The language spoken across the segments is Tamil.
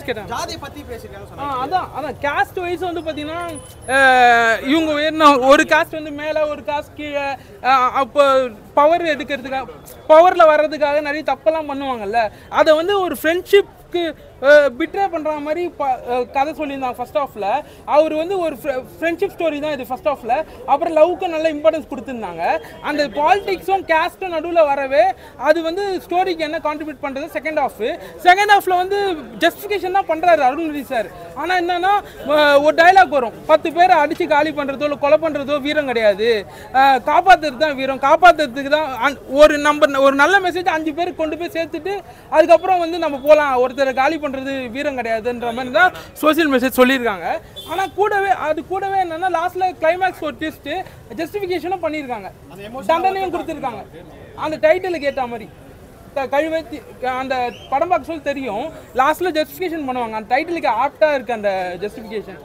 ஜாதி பத்தி பேசிருக்காங்க. அதான் காஸ்ட் வைஸ் வந்து பார்த்தீங்கன்னா இவங்க ஒரு காஸ்ட் வந்து மேலே ஒரு காஸ்ட் கீழே அப்போ பவர் எடுக்கிறதுக்காக பவரில் வர்றதுக்காக நிறைய தப்பெல்லாம் பண்ணுவாங்கல்ல. அதை வந்து ஒரு ஃப்ரெண்ட்ஷிப்க்கு பிட்ரே பண்ணுற மாதிரி கதை சொல்லியிருந்தாங்க ஃபர்ஸ்ட் ஆஃபில். அவர் வந்து ஒரு ஃப்ரெண்ட்ஷிப் ஸ்டோரி தான் இது ஃபர்ஸ்ட் ஆஃபில். அப்புறம் லவ்க்கு நல்ல இம்பார்ட்டன்ஸ் கொடுத்துருந்தாங்க. அந்த பாலிடிக்ஸும் கேஸ்ட்டும் நடுவில் வரவே அது வந்து ஸ்டோரிக்கு என்ன கான்ட்ரிபியூட் பண்ணுறது செகண்ட் ஹாஃபில் வந்து ஜஸ்டிஃபிகேஷன் தான் பண்ணுறாரு அருள்நிதி சார். ஆனால் என்னன்னா ஒரு டைலாக் வரும், 10 பேரை அடித்து காலி பண்ணுறதோ இல்லை கொலை பண்ணுறதோ வீரம் கிடையாது, காப்பாற்றுறது தான் வீரம். காப்பாற்றுறதுக்கு தான் ஒரு நல்ல மெசேஜ் 5 பேருக்கு கொண்டு போய் சேர்த்துட்டு அதுக்கப்புறம் வந்து நம்ம போகலாம், ஒருத்தரை காலி பண்ணுறது வீரம் கிடையாதுன்ற மாதிரி தான் சோசியல் மெசேஜ் சொல்லியிருக்காங்க. ஆனால் கூடவே என்னன்னா லாஸ்ட்ல கிளைமேக்ஸ் ஒரு ட்விஸ்ட் ஜஸ்டிஃபிகேஷனும் பண்ணியிருக்காங்க, தண்டனையும் கொடுத்துருக்காங்க அந்த டைட்டிலுக்கு ஏற்ற மாதிரி. கழுவேத்தி அந்த படம் பார்க்க சொல்லி தெரியும், லாஸ்ட்ல ஜஸ்டிஃபிகேஷன் பண்ணுவாங்க. அந்த டைட்டிலுக்கு ஆப்டா இருக்கு அந்த ஜஸ்டிஃபிகேஷன்.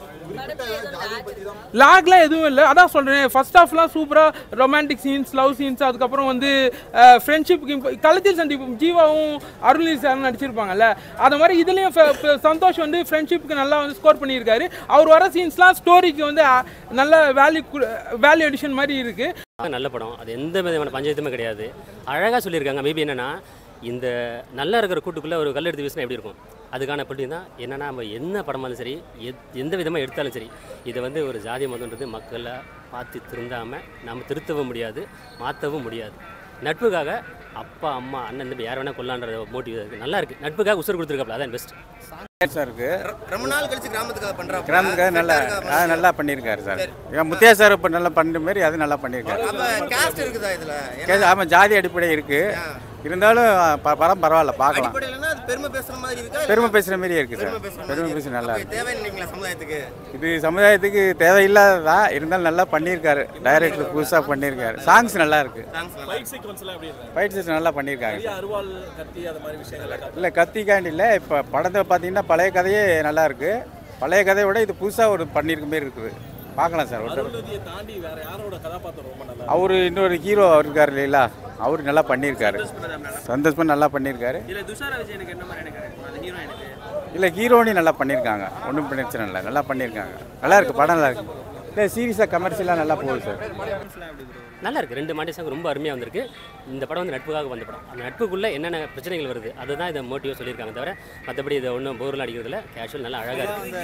லாக்லாம் எதுவும் இல்லை. அதான் சொல்றேன், ஃபர்ஸ்ட் ஹாஃப்லாம் சூப்பரா ரொமான்டிக் சீன்ஸ், லவ் சீன்ஸ், அதுக்கப்புறம் வந்து ஃப்ரெண்ட்ஷிப்புக்கு களத்தில் சந்திப்பு ஜீவாவும் அருள்நிதி சாரும் நடிச்சிருப்பாங்கல்ல, அது மாதிரி இதுலேயும் சந்தோஷ் வந்து ஃப்ரெண்ட்ஷிப்புக்கு நல்லா வந்து ஸ்கோர் பண்ணியிருக்காரு. அவர் வர சீன்ஸ்லாம் ஸ்டோரிக்கு வந்து நல்ல வேல்யூ எடிஷன் மாதிரி இருக்கு. நல்ல படம், அது எந்த விதமான பஞ்சாயத்துமே கிடையாது. அழகாக சொல்லியிருக்காங்க. மேபி என்னென்னா இந்த நல்லா இருக்கிற கூட்டுக்குள்ளே ஒரு கல் எடுத்து வீசினா எப்படி இருக்கும், அதுக்கான பள்ளி தான் என்னென்னா நம்ம என்ன படமாலும் சரி எந்த விதமாக எடுத்தாலும் சரி இதை வந்து ஒரு ஜாதி மதம்ன்றது மக்களை பார்த்து திருந்தாமல் நம்ம திருத்தவும் முடியாது, மாற்றவும் முடியாது. நட்புக்காக அப்பா அம்மா அண்ணன் தம்பி யார் வேணால் கொல்லான்ற மோட்டிவ் இருக்குது. நல்லா இருக்குது, நட்புக்காக உசுர் கொடுத்துருக்காப்ல, அதான் பெஸ்ட் சார் இருக்கு. ரொம்ப நாள் கழிச்சு கிராமத்துக்காக நல்லா பண்ணியிருக்காரு சார். முத்தியா சார் இப்போ நல்லா பண்ணுற மாதிரி அது நல்லா பண்ணியிருக்காரு. ஆமாம், ஜாதி அடிப்படை இருக்குது, இருந்தாலும் படம் பரவாயில்ல, பார்க்கலாம். பெருமை பேசுகிற மாதிரியே இருக்குது சார். பெருமை பேச நல்லா இருக்கு. இது சமுதாயத்துக்கு தேவையில்லாததான், இருந்தாலும் நல்லா பண்ணியிருக்காரு. டைரக்டர் புதுசாக பண்ணியிருக்காரு. சாங்ஸ் நல்லா இருக்கு, ஃபைட் சீன்ஸ் நல்லா பண்ணியிருக்காங்க. இல்லை கத்திக்காண்டி இல்லை, இப்போ படத்தை பார்த்தீங்கன்னா பழைய கதையே நல்லா இருக்கு. பழைய கதையை விட இது புதுசாக ஒரு பண்ணியிருக்க மாதிரி இருக்குது, பார்க்கலாம் சார். அவர் இன்னொரு ஹீரோ இருக்கார் இல்லைங்களா, அவர் நல்லா பண்ணியிருக்காரு. சந்தோஷமாக நல்லா பண்ணியிருக்காரு. இல்லை ஹீரோனி நல்லா பண்ணியிருக்காங்க, ஒன்றும் பிரச்சனை இல்லை, நல்லா பண்ணியிருக்காங்க. நல்லா இருக்குது, படம் நல்லா இருக்குது. இல்லை சீரியஸாக கமர்ஷியலாக நல்லா போகுது சார். நல்லா இருக்குது. 2 மாட்டி சாங் ரொம்ப அருமையாக வந்திருக்கு. இந்த படம் வந்து நட்புக்காக வந்த படம். அந்த நட்புக்குள்ளே என்னென்ன பிரச்சனைகள் வருது அதுதான் இதை மோட்டிவாக சொல்லியிருக்காங்க. தவிர மற்றபடி இதை ஒன்றும் போரில் அடிக்கிறதுல கேஷுவல் நல்லா அழகாக இருக்குது.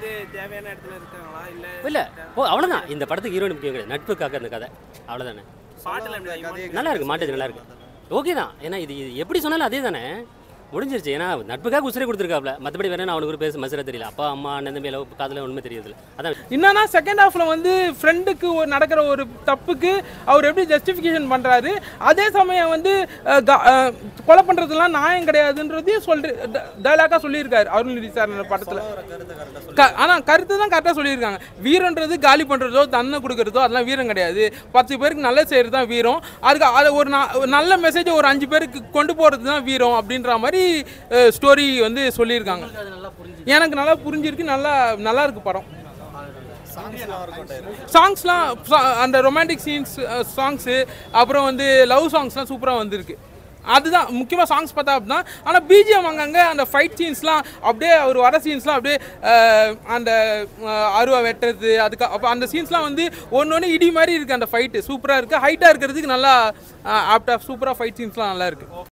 இல்லை அவ்வளோதான், இந்த படத்துக்கு ஹீரோயின் முக்கியம் கிடையாது, நட்புக்காக அந்த கதை அவ்வளோதானே. நல்லா இருக்குது, மாட்டேஜ் நல்லா இருக்குது, ஓகே தான். ஏன்னா இது எப்படி சொன்னாலும் அதே தானே, முடிஞ்சிருச்சு. ஏன்னா நட்புக்காக உசுரே கொடுத்துருக்காப்ல, மற்றபடி வேற அவனுக்கு ஒரு பேச மசரா தெரியல. அப்பா அம்மா அண்ணன் தம்பி அளவு காதல ஒன்றுமே தெரியுது. அதான் என்னன்னா செகண்ட் ஹாஃப்ல வந்து ஃப்ரெண்டுக்கு நடக்கிற ஒரு தப்புக்கு அவர் எப்படி ஜஸ்டிஃபிகேஷன் பண்றாரு, அதே சமயம் வந்து கொலை பண்றதுலாம் நியாயம் கிடையாதுன்றதையும் டைலாக்கா சொல்லியிருக்காரு அருள்நிதி சார் படத்துல. ஆனால் கருத்து தான் கரெக்டாக சொல்லியிருக்காங்க. வீரன்றது காலி பண்ணுறதோ தன்னை கொடுக்குறதோ அதெல்லாம் வீரம் கிடையாது, 10 பேருக்கு நல்ல செய்கிறது தான் வீரம். அதுக்கு அதை ஒரு நல்ல மெசேஜை ஒரு 5 பேருக்கு கொண்டு போகிறது தான் வீரம் அப்படின்ற மாதிரி ஸ்டோரி வந்து சொல்லியிருக்காங்க. எனக்கு நல்லா புரிஞ்சிருக்கு, நல்லா இருக்கு படம். சாங்ஸ்லாம் அந்த ரொமான்டிக் சீன்ஸ் சாங்ஸு, அப்புறம் வந்து லவ் சாங்ஸ்லாம் சூப்பராக வந்திருக்கு. அதுதான் முக்கியமாக சாங்ஸ் பார்த்தா அப்படின்னா. ஆனால் பிஜிஎம் அங்கங்கே அந்த ஃபைட் சீன்ஸ்லாம் அப்படியே ஒரு வர சீன்ஸ்லாம் அப்படியே அந்த அருவா வெட்டுறது, அதுக்கு அப்போ அந்த சீன்ஸ்லாம் வந்து ஒன்று இடி மாதிரி இருக்குது. அந்த ஃபைட்டு சூப்பராக இருக்குது, ஹைட்டாக இருக்கிறதுக்கு நல்லா ஆப்டாக சூப்பராக ஃபைட் சீன்ஸ்லாம் நல்லா இருக்குது.